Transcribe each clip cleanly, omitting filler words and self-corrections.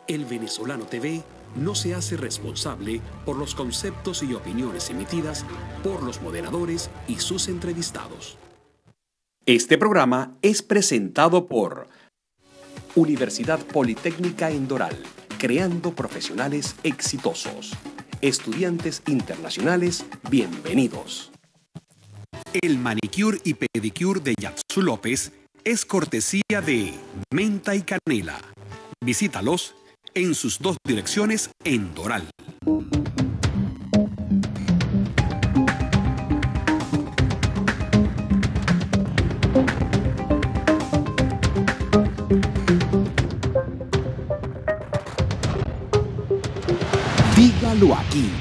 El Venezolano TV no se hace responsable por los conceptos y opiniones emitidas por los moderadores y sus entrevistados. Este programa es presentado por Universidad Politécnica en Doral, creando profesionales exitosos. Estudiantes internacionales, bienvenidos. El manicure y pedicure de Yatsu López es cortesía de Menta y Canela. Visítalos en sus dos direcciones en Doral. Dígalo aquí.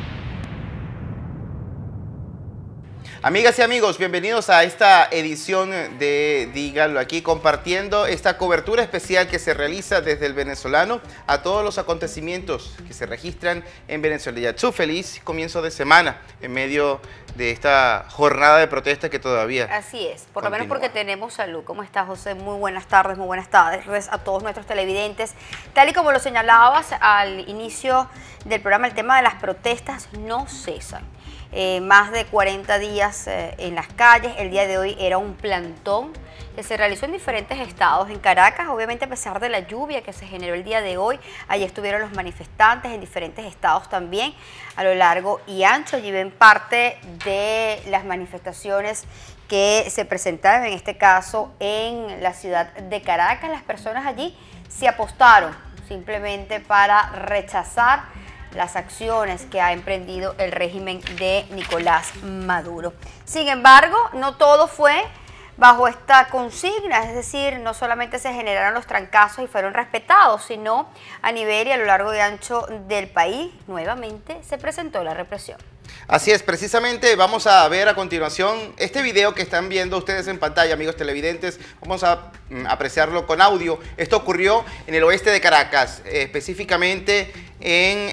Amigas y amigos, bienvenidos a esta edición de Dígalo aquí, compartiendo esta cobertura especial que se realiza desde el Venezolano a todos los acontecimientos que se registran en Venezuela. Yatsu, feliz comienzo de semana en medio de esta jornada de protesta que todavía Así es, por continúa. lo menos porque tenemos salud. ¿Cómo estás, José? Muy buenas tardes a todos nuestros televidentes. Tal y como lo señalabas al inicio del programa, el tema de las protestas no cesan. Más de 40 días en las calles. El día de hoy era un plantón que se realizó en diferentes estados. En Caracas, obviamente, a pesar de la lluvia que se generó el día de hoy, allí estuvieron los manifestantes en diferentes estados también, a lo largo y ancho. Allí ven parte de las manifestaciones que se presentaron, en este caso, en la ciudad de Caracas. Las personas allí se apostaron simplemente para rechazar las acciones que ha emprendido el régimen de Nicolás Maduro. Sin embargo, no todo fue bajo esta consigna, es decir, no solamente se generaron los trancazos y fueron respetados, sino a nivel y a lo largo y ancho del país, nuevamente se presentó la represión. Así es, precisamente vamos a ver a continuación este video que están viendo ustedes en pantalla, amigos televidentes. Vamos a apreciarlo con audio. Esto ocurrió en el oeste de Caracas, específicamente en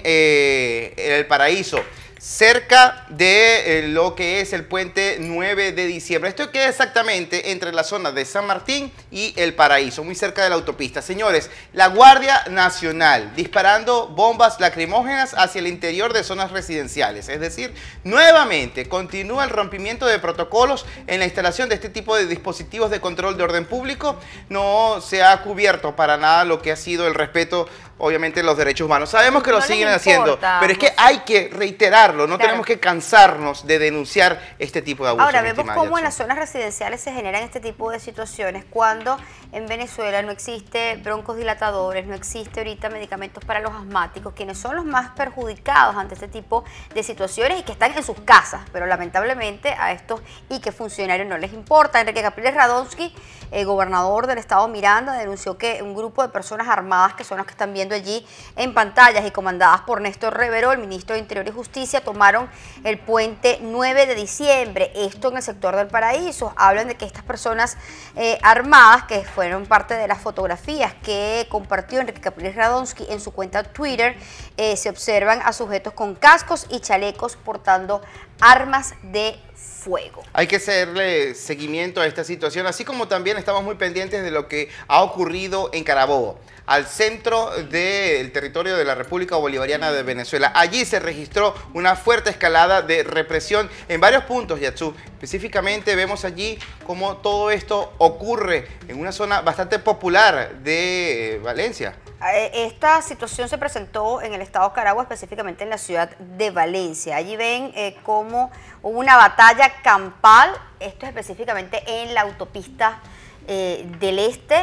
El Paraíso, cerca de lo que es el puente 9 de diciembre. Esto queda exactamente entre la zona de San Martín y El Paraíso, muy cerca de la autopista. Señores, la Guardia Nacional disparando bombas lacrimógenas hacia el interior de zonas residenciales. Es decir, nuevamente continúa el rompimiento de protocolos en la instalación de este tipo de dispositivos de control de orden público. No se ha cubierto para nada lo que ha sido el respeto, obviamente, los derechos humanos. Sabemos que lo siguen haciendo, pero es que hay que reiterarlo, no tenemos que cansarnos de denunciar este tipo de abusos. Ahora, vemos cómo en las zonas residenciales se generan este tipo de situaciones cuando en Venezuela no existe broncodilatadores, no existe ahorita medicamentos para los asmáticos, quienes son los más perjudicados ante este tipo de situaciones y que están en sus casas, pero lamentablemente a estos y que funcionarios no les importa. Enrique Capriles Radonsky, el gobernador del estado Miranda, denunció que un grupo de personas armadas, que son las que están viendo allí en pantallas y comandadas por Néstor Revero, el ministro de Interior y Justicia, tomaron el puente 9 de diciembre, esto en el sector del Paraíso. Hablan de que estas personas armadas, que fueron parte de las fotografías que compartió Enrique Capriles Radonsky en su cuenta Twitter, se observan a sujetos con cascos y chalecos portando armas de fuego. Hay que hacerle seguimiento a esta situación, así como también estamos muy pendientes de lo que ha ocurrido en Carabobo, al centro del territorio de la República Bolivariana de Venezuela. Allí se registró una fuerte escalada de represión en varios puntos, Yatsu. Específicamente vemos allí cómo todo esto ocurre en una zona bastante popular de Valencia. Esta situación se presentó en el estado Caragua, específicamente en la ciudad de Valencia. Allí ven cómo hubo una batalla campal, esto específicamente en la autopista del Este,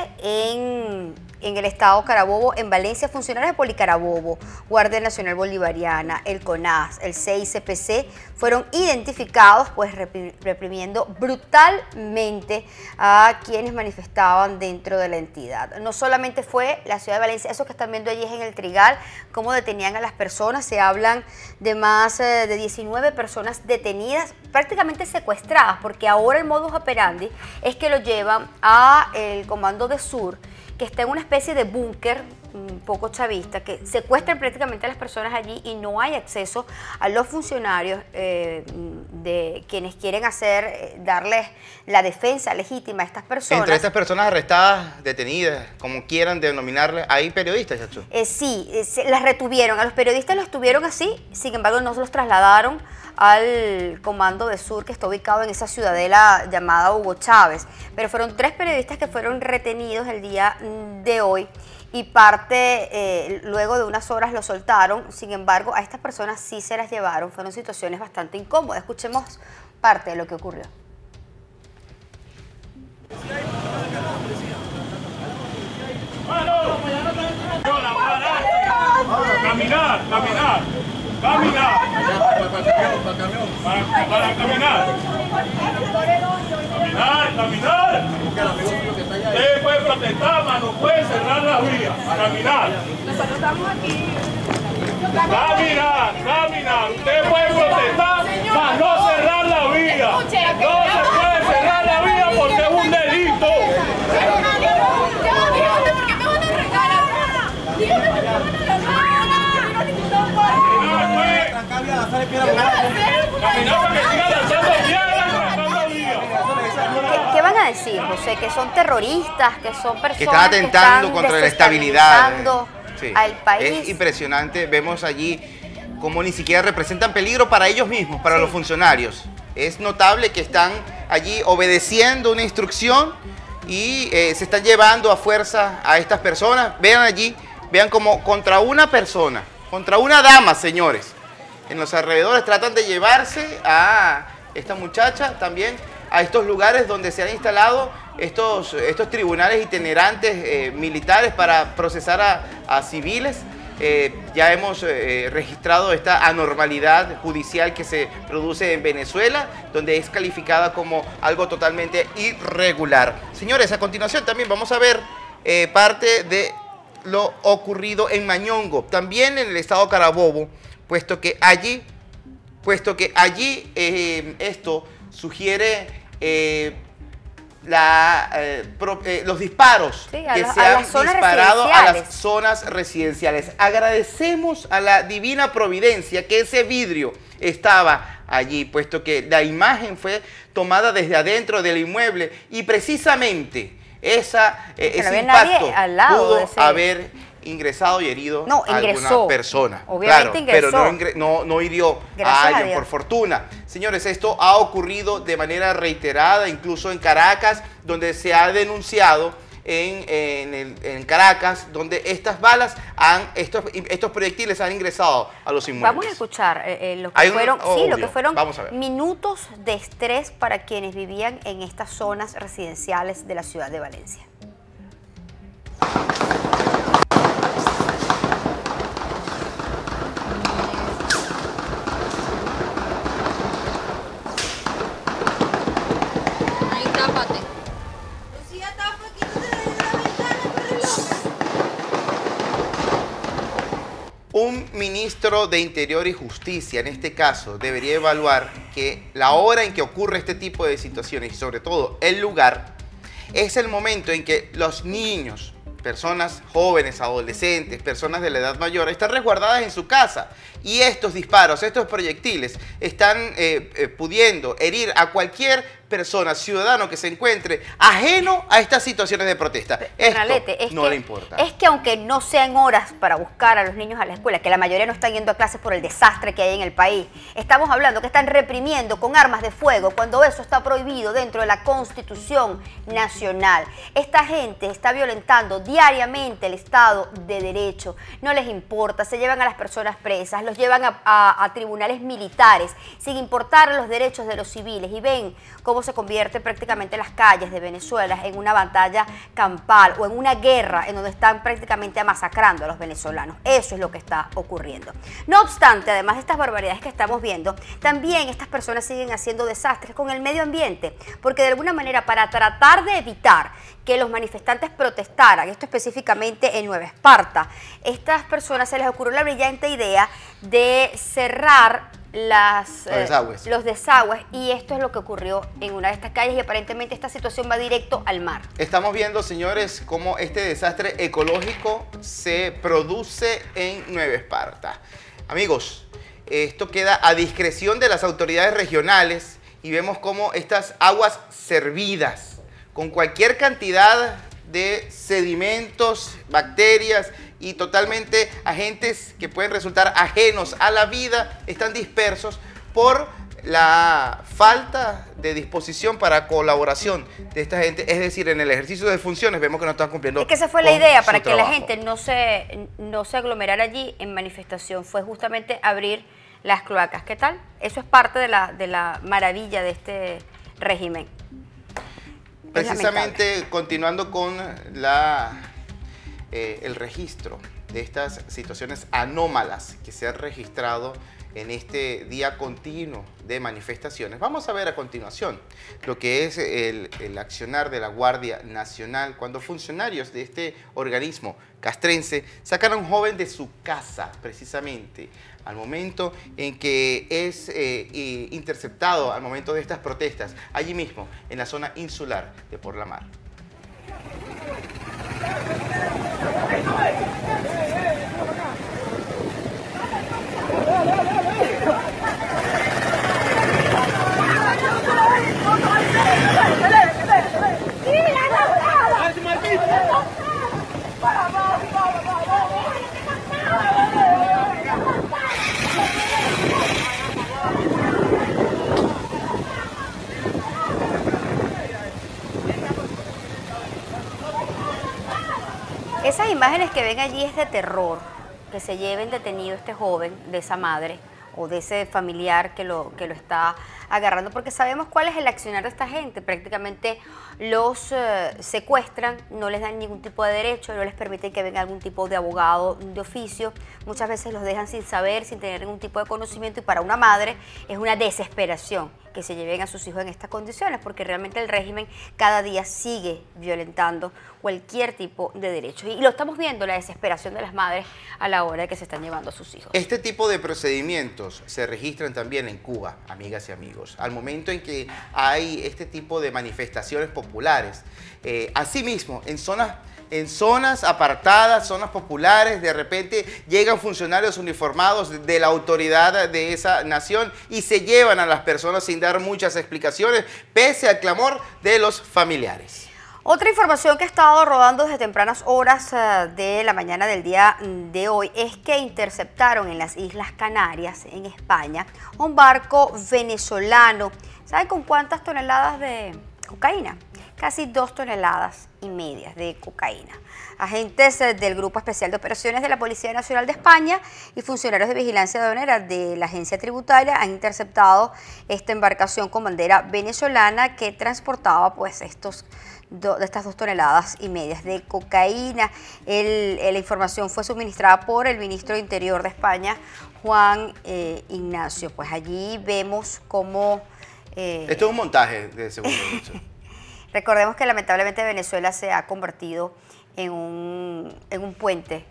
en el estado Carabobo, en Valencia. Funcionarios de Policarabobo, Guardia Nacional Bolivariana, el CONAS, el CICPC fueron identificados pues reprimiendo brutalmente a quienes manifestaban dentro de la entidad. No solamente fue la ciudad de Valencia, eso que están viendo allí es en el Trigal, cómo detenían a las personas. Se hablan de más de 19 personas detenidas, prácticamente secuestradas, porque ahora el modus operandi es que lo llevan a el Comando de Sur, que está en una especie de búnker poco chavista, que secuestran prácticamente a las personas allí y no hay acceso a los funcionarios de quienes quieren darles la defensa legítima a estas personas. Entre estas personas arrestadas, detenidas, como quieran denominarle, ¿hay periodistas, Yachu? Sí, las retuvieron. A los periodistas los tuvieron así, sin embargo no se los trasladaron al Comando de Sur, que está ubicado en esa ciudadela llamada Hugo Chávez. Pero fueron 3 periodistas que fueron retenidos el día de hoy y luego de unas horas los soltaron. Sin embargo, a estas personas sí se las llevaron. Fueron situaciones bastante incómodas. Escuchemos parte de lo que ocurrió. Caminar. Para caminar. Usted puede protestar, mas no puede cerrar las vías. Caminar. Nosotros estamos aquí. Caminar. Usted puede protestar, mas no cerrar la vía. No se puede cerrar la vía porque es un delito. ¿Qué van a decir, José? Que son terroristas, que son personas que están atentando contra la estabilidad al país. Es impresionante, vemos allí cómo ni siquiera representan peligro para ellos mismos, para los funcionarios. Es notable que están allí obedeciendo una instrucción y se están llevando a fuerza a estas personas. Vean allí, vean como contra una persona, contra una dama, señores. En los alrededores tratan de llevarse a esta muchacha también a estos lugares donde se han instalado estos tribunales itinerantes militares para procesar a civiles. Ya hemos registrado esta anormalidad judicial que se produce en Venezuela, donde es calificada como algo totalmente irregular. Señores, a continuación también vamos a ver parte de lo ocurrido en Mañongo, también en el estado Carabobo, puesto que allí esto sugiere los disparos que se han disparado a las zonas residenciales. Agradecemos a la divina providencia que ese vidrio estaba allí, puesto que la imagen fue tomada desde adentro del inmueble y precisamente ese impacto pudo haber ingresado y herido a alguna persona. Obviamente ingresó. Pero no hirió a alguien, por fortuna. Señores, esto ha ocurrido de manera reiterada, incluso en Caracas, donde se ha denunciado en Caracas, donde estas balas, estos proyectiles han ingresado a los inmuebles. Vamos a escuchar lo que fueron minutos de estrés para quienes vivían en estas zonas residenciales de la ciudad de Valencia. Un ministro de Interior y Justicia, en este caso, debería evaluar que la hora en que ocurre este tipo de situaciones y sobre todo el lugar, es el momento en que los niños, personas jóvenes, adolescentes, personas de la edad mayor, están resguardadas en su casa y estos disparos, estos proyectiles están pudiendo herir a cualquier persona, ciudadano que se encuentre ajeno a estas situaciones de protesta. Esto no le importa. Es que aunque no sean horas para buscar a los niños a la escuela, que la mayoría no están yendo a clases por el desastre que hay en el país, estamos hablando que están reprimiendo con armas de fuego cuando eso está prohibido dentro de la Constitución Nacional. Esta gente está violentando diariamente el Estado de Derecho. No les importa, se llevan a las personas presas, los llevan a tribunales militares sin importar los derechos de los civiles y ven cómo se convierte prácticamente las calles de Venezuela en una batalla campal o en una guerra en donde están prácticamente masacrando a los venezolanos. Eso es lo que está ocurriendo. No obstante, además de estas barbaridades que estamos viendo, también estas personas siguen haciendo desastres con el medio ambiente, porque de alguna manera para tratar de evitar que los manifestantes protestaran, esto específicamente en Nueva Esparta, estas personas se les ocurrió la brillante idea de cerrar los desagües, y esto es lo que ocurrió en una de estas calles y aparentemente esta situación va directo al mar. Estamos viendo, señores, cómo este desastre ecológico se produce en Nueva Esparta. Amigos, esto queda a discreción de las autoridades regionales y vemos cómo estas aguas servidas con cualquier cantidad de sedimentos, bacterias y totalmente agentes que pueden resultar ajenos a la vida están dispersos por la falta de disposición para colaboración de esta gente, es decir, en el ejercicio de funciones vemos que no están cumpliendo. Es que esa fue la idea, para que la gente no se aglomerara allí en manifestación, fue justamente abrir las cloacas. ¿Qué tal? Eso es parte de la maravilla de este régimen. Precisamente continuando con el registro de estas situaciones anómalas que se han registrado en este día continuo de manifestaciones. Vamos a ver a continuación lo que es el accionar de la Guardia Nacional cuando funcionarios de este organismo castrense sacan a un joven de su casa precisamente al momento en que es interceptado al momento de estas protestas, allí mismo en la zona insular de Por la Mar. Esas imágenes que ven allí es de terror, que se lleven detenido este joven de esa madre o de ese familiar que lo está agarrando, porque sabemos cuál es el accionar de esta gente. Prácticamente los secuestran, no les dan ningún tipo de derecho, no les permiten que venga algún tipo de abogado de oficio, muchas veces los dejan sin saber, sin tener ningún tipo de conocimiento, y para una madre es una desesperación que se lleven a sus hijos en estas condiciones, porque realmente el régimen cada día sigue violentando cualquier tipo de derecho. Y lo estamos viendo, la desesperación de las madres a la hora de que se están llevando a sus hijos. Este tipo de procedimientos se registran también en Cuba, amigas y amigos. Al momento en que hay este tipo de manifestaciones populares, asimismo, en zonas apartadas, zonas populares, de repente llegan funcionarios uniformados de la autoridad de esa nación y se llevan a las personas sin dar muchas explicaciones, pese al clamor de los familiares. Otra información que ha estado rodando desde tempranas horas de la mañana del día de hoy es que interceptaron en las Islas Canarias, en España, un barco venezolano. ¿Saben con cuántas toneladas de cocaína? Casi 2,5 toneladas de cocaína. Agentes del Grupo Especial de Operaciones de la Policía Nacional de España y funcionarios de vigilancia aduanera de la agencia tributaria han interceptado esta embarcación con bandera venezolana que transportaba pues estas 2,5 toneladas de cocaína. La información fue suministrada por el ministro de Interior de España, Juan Ignacio. Pues allí vemos cómo... Esto es un montaje de segundo. Recordemos que lamentablemente Venezuela se ha convertido en un puente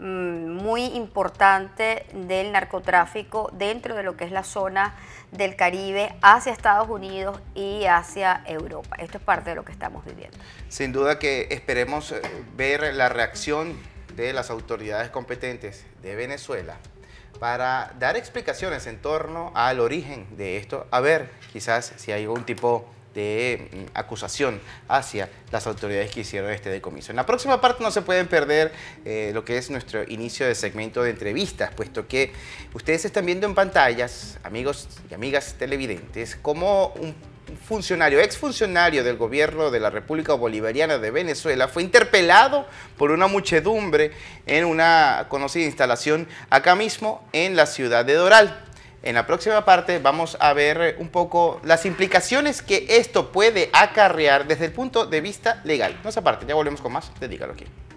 muy importante del narcotráfico dentro de lo que es la zona del Caribe hacia Estados Unidos y hacia Europa. Esto es parte de lo que estamos viviendo. Sin duda que esperemos ver la reacción de las autoridades competentes de Venezuela para dar explicaciones en torno al origen de esto, a ver quizás si hay algún tipo de acusación hacia las autoridades que hicieron este decomiso. En la próxima parte no se pueden perder lo que es nuestro inicio de segmento de entrevistas, puesto que ustedes están viendo en pantallas, amigos y amigas televidentes, como un funcionario, exfuncionario del gobierno de la República Bolivariana de Venezuela fue interpelado por una muchedumbre en una conocida instalación acá mismo en la ciudad de Doral. En la próxima parte vamos a ver un poco las implicaciones que esto puede acarrear desde el punto de vista legal. No se aparte, ya volvemos con más de Dígalo Aquí.